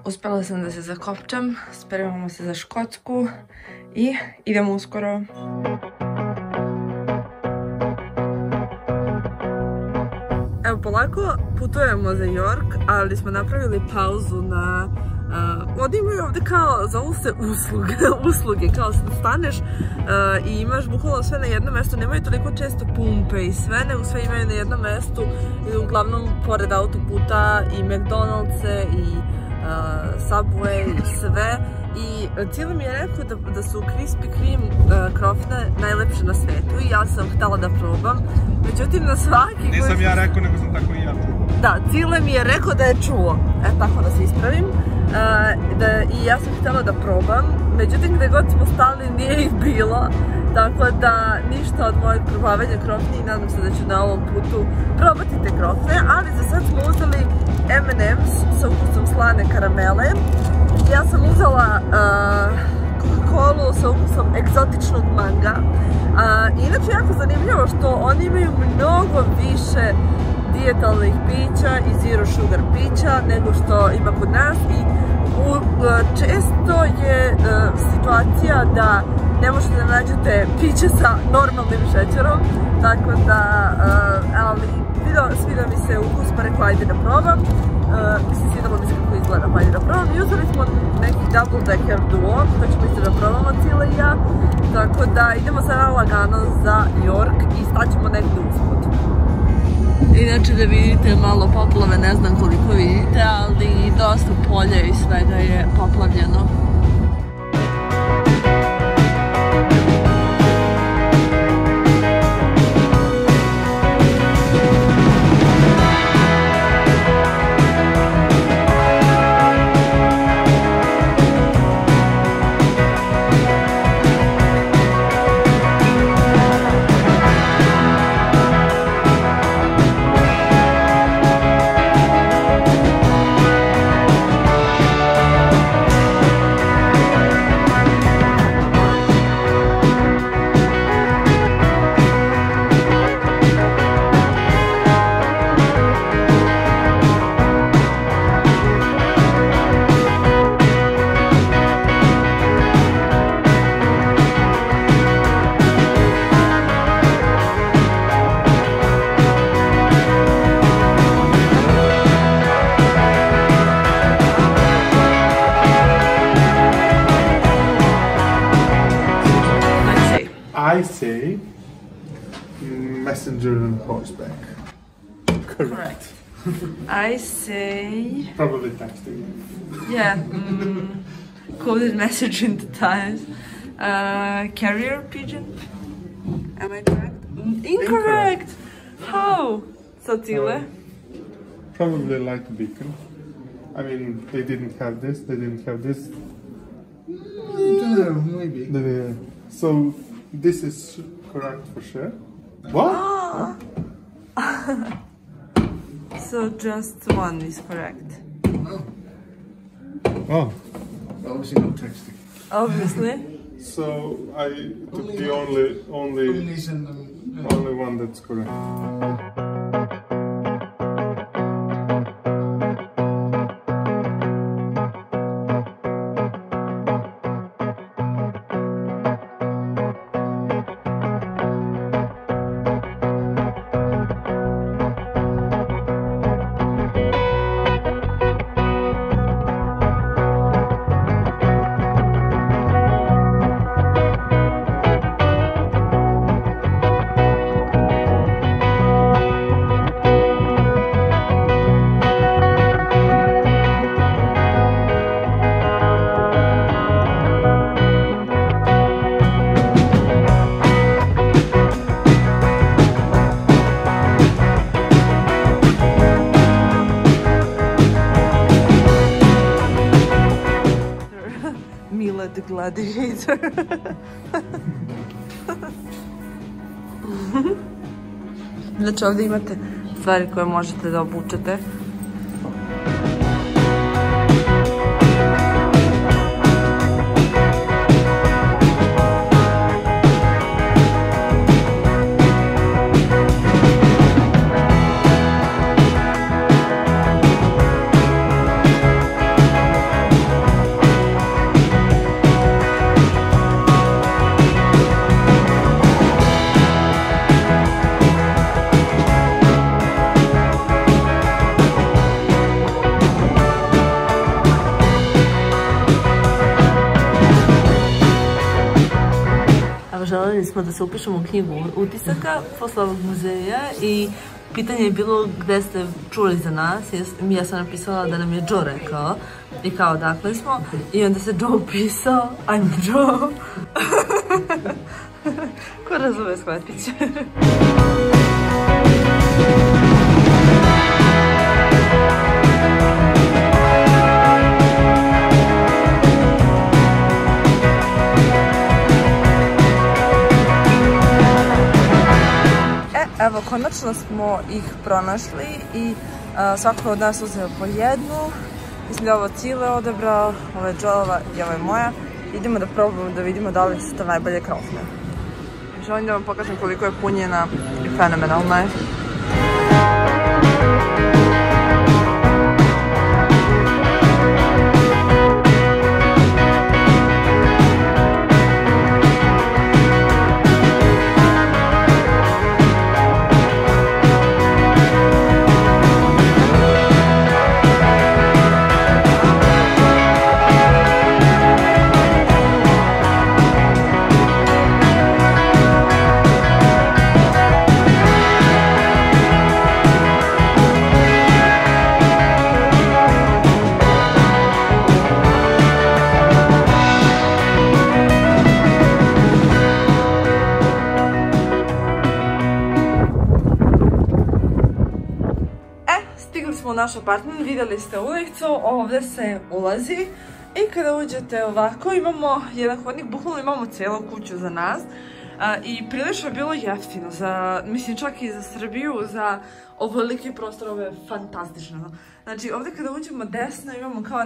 Uspela sam da se zakopčam, spremamo se za Škotsku i idemo uskoro. Evo, polako putujemo za York, ali smo napravili pauzu na... Ovdje imaju ovdje kao, zovu se usluge, kao staneš i imaš bukvalno sve na jednom mjestu, nemaju toliko često pumpe i sve, nego sve imaju na jednom mjestu, uglavnom pored autoputa i McDonald'se i Subway i sve. I cijelo mi je rekao da su Krispy Kreme krofne najlepše na svetu i ja sam htjela da probam, međutim na svaki... Nisam ja rekao, nego sam tako i ja čuo. Da, Cile mi je rekao da je čuo, tako da se ispravim. I ja sam htjela da probam, međutim gdje god smo stali nije ih bilo, tako da ništa od mojeg probavanja krofne i nadam se da ću na ovom putu probati te krofne, ali za sad smo uzeli M&M's sa ukusom slane karamele. Ja sam uzela Coca-Colu sa ukusom egzotičnog manga. Inače jako zanimljivo što oni imaju mnogo više dijetalnih pića i zero sugar pića nego što ima kod nas i često je situacija da ne možete da nađete piće sa normalnim šećerom, tako da, ali svidio mi se ukus pa rekao ajde da probam, mislim svidjelo mi se kako izgleda pa ajde da probam i uzeli smo neki double decker duo, to ćemo isto da probamo Cile i ja, tako da idemo sada lagano za York i staćemo negdje uspod. Inače da vidite malo poplave, ne znam koliko vidite, ali dosta polja i svega je poplavljeno. I say messenger on horseback. Correct. I say... Probably texting. Yeah. Coded message in the times. Carrier pigeon? Am I correct? Incorrect! How? So Cile? Probably light beacon. I mean, they didn't have this, they didn't have this. Maybe. So, this is correct for sure. What? So just one is correct. Oh. Obviously not texting. Obviously. So I took the only one that's correct. The gladiator. Znači ovdje imate stvari koje možete da obučete. željeli smo da se upišemo u knjigu utisaka posle ovog muzeja i pitanje je bilo gde ste čuli za nas. Ja sam napisala da nam je Joe rekao i kao odakle smo i onda se Joe upisao, I'm Joe. Ko razume, shvatit će. Evo, konačno smo ih pronašli i svako od nas uzeo po jednu. Mislim da je ovo Cile odabrao, ovo je Joelova i ovo je moja. Idemo da probamo da vidimo da li su to najbolje krofne. Želim da vam pokažem koliko je punjena i fenomenalna je. U naš apartman, vidjeli ste ulicu, ovdje se ulazi i kada uđete ovako imamo jedan hodnik, bukvalno imamo cijelu kuću za nas i prilično je bilo jeftino, mislim čak i za Srbiju, za ovoliki prostor, ovo je fantastično. Znači ovdje kada uđemo desno imamo kao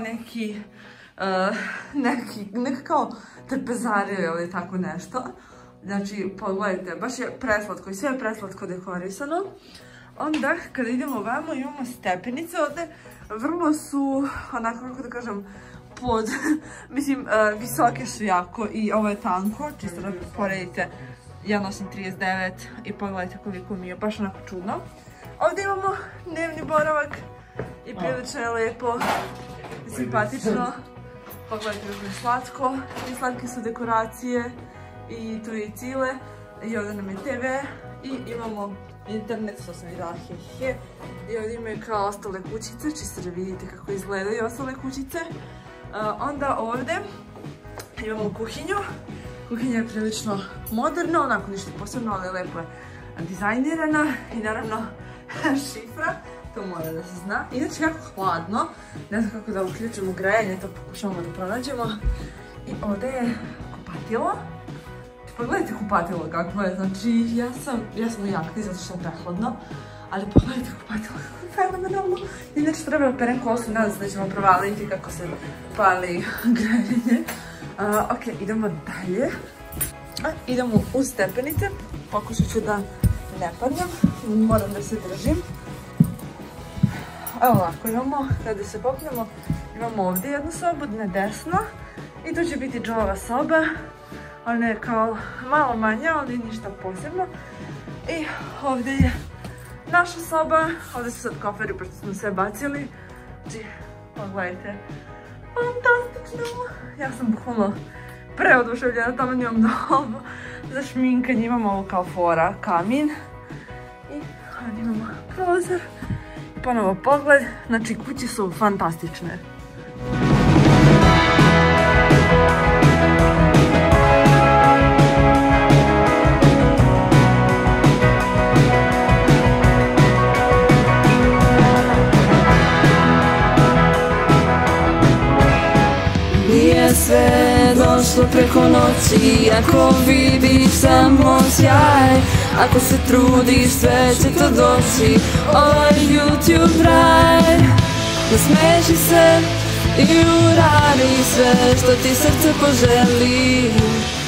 neka kao trpezariju ili tako nešto. Znači pogledajte, baš je preslatko i sve je preslatko dekorisano. Onda, kada idemo ovamo, imamo stepenice ovdje, vrlo su, onako kako da kažem, mislim, visoke su jako i ovo je tanko, čisto da poredite, ja nosim 39 i pogledajte koliko mi je, baš onako čudno. Ovdje imamo dnevni boravak i prilično je lijepo i simpatično, pogledajte kako je slatko, i slatke su dekoracije i tu je i Cile i ovdje nam je TV i imamo internet, što sam vidjela, i ovdje imaju kao ostale kućice, čisto da vidite kako izgledaju ostale kućice. Onda ovdje imamo kuhinju. Kuhinja je prilično moderna, onako ništa posebno, ali lepo je dizajnirana i naravno šifra, to mora da se zna. Inače jako hladno, ne znam kako da uključimo grejanje, to pokušavamo da pronađemo. I ovdje je kupatilo. Pogledajte kupatilo kako je, znači ja sam u jakni zato što je prehladno, ali pogledajte kupatilo kako je fenomenalno. Inače treba da perem kosu, nadam se da ćemo provaliti kako se pali grejanje. Ok, idemo dalje. Idemo u stepenice, pokušat ću da ne padnem, moram da se držim. Evo ovako imamo, kada se popnemo, imamo ovdje jednu sobu, na desno i tu će biti Joeova soba. Ona je kao malo manja, ali ništa posebno. I ovdje je naša soba, ovdje su sad koferi pošto smo sve bacili. Znači, pogledajte, fantastično! Ja sam bukvalno preoduševljena, tamo imam dobu za šminkanje, imamo ovo kao fora, kamin. I ovdje imamo prozor, ponovo pogled, znači kuće su fantastične. Sve došlo preko noći, ako vidiš samo sjaj, ako se trudiš sve će to doći, ovo je YouTube raj. Nasmeši se i uradi sve što ti srce poželi.